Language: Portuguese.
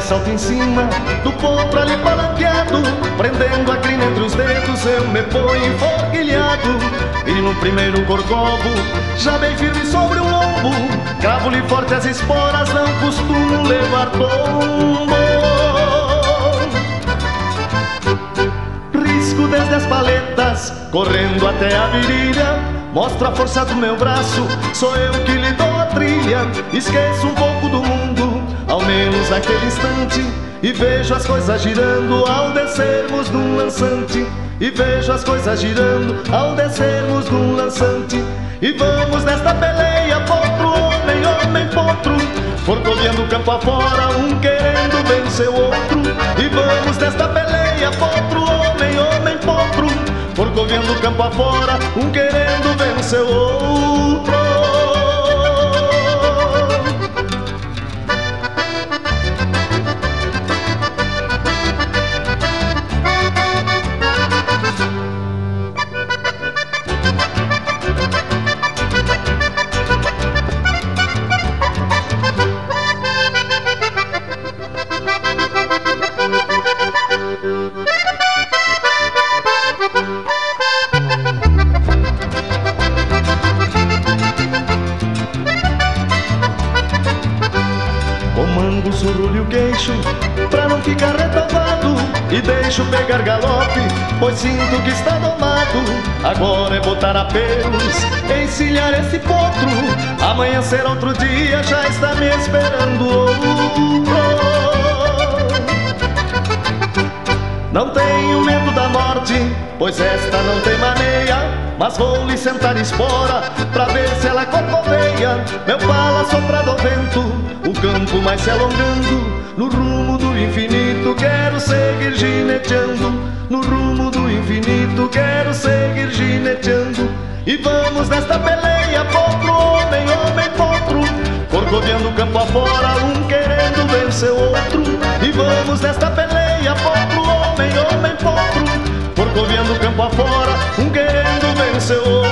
salto em cima do potro ali palanqueado, prendendo a crina entre os dedos eu me ponho enforquilhado. E no primeiro corcovo, já bem firme sobre o lombo, cravo-lhe forte as esporas, não costumo levar tombo. Risco desde as paletas, correndo até a virilha, mostra a força do meu braço, sou eu que lhe dou a trilha. Esqueço um pouco do mundo, ao menos naquele instante, e vejo as coisas girando ao descermos num lançante. E vejo as coisas girando ao descermos num lançante. E vamos nesta peleia, potro, homem, homem, potro, corcoviando campo afora, um querendo vencer o outro. E vamos nesta peleia, potro, homem, homem, potro, corcoviando campo afora, um querendo vencer o outro. Comango, surrulho o queixo, pra não ficar retalvado, e deixo pegar galope, pois sinto que está domado. Agora é botar apelos, encilhar esse potro, amanhã será outro dia, já está me esperando outro. Não tenho medo da morte, pois esta não tem maneia, mas vou-lhe sentar espora, pra ver se ela corcoveia. Meu pala soprado ao vento, o campo mais se alongando, no rumo do infinito quero seguir gineteando. No rumo do infinito quero seguir gineteando. E vamos nesta peleia, potro, homem, homem, potro, corcoviando campo afora, um querendo vencer o outro. E vamos nesta peleia, potro, homem, homem, potro, corcoviando campo afora, um querendo vencer o outro.